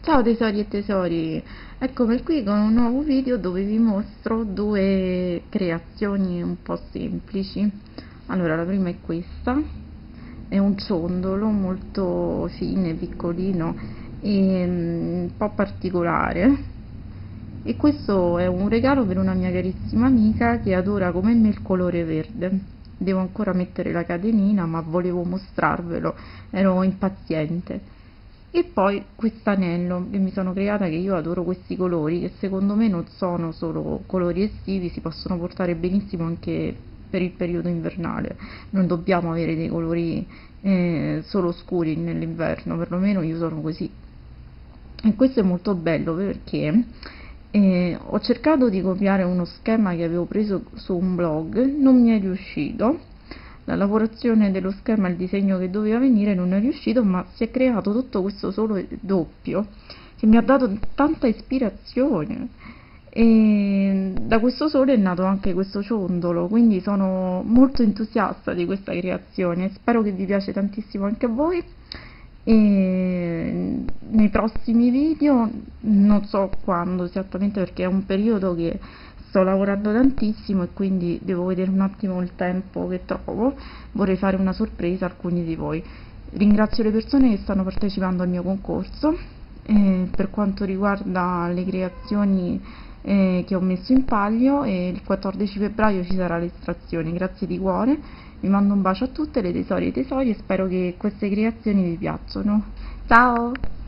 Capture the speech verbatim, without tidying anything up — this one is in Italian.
Ciao tesori e tesori, eccomi qui con un nuovo video dove vi mostro due creazioni un po' semplici. Allora, la prima è questa, è un ciondolo molto fine, piccolino e mm, un po' particolare. E questo è un regalo per una mia carissima amica che adora come me il colore verde. Devo ancora mettere la catenina, ma volevo mostrarvelo, ero impaziente. E poi quest'anello che mi sono creata, che io adoro questi colori, che secondo me non sono solo colori estivi, si possono portare benissimo anche per il periodo invernale. Non dobbiamo avere dei colori eh, solo scuri nell'inverno, perlomeno io sono così. E questo è molto bello perché eh, ho cercato di copiare uno schema che avevo preso su un blog, non mi è riuscito. La lavorazione dello schema, il disegno che doveva venire non è riuscito, ma si è creato tutto questo solo doppio che mi ha dato tanta ispirazione, e da questo sole è nato anche questo ciondolo, quindi sono molto entusiasta di questa creazione, spero che vi piace tantissimo anche a voi. E nei prossimi video, non so quando esattamente perché è un periodo che sto lavorando tantissimo e quindi devo vedere un attimo il tempo che trovo, vorrei fare una sorpresa a alcuni di voi. Ringrazio le persone che stanno partecipando al mio concorso. Eh, per quanto riguarda le creazioni eh, che ho messo in palio, e il quattordici febbraio ci sarà l'estrazione. Grazie di cuore, vi mando un bacio a tutte le tesori e tesori e spero che queste creazioni vi piacciono. Ciao!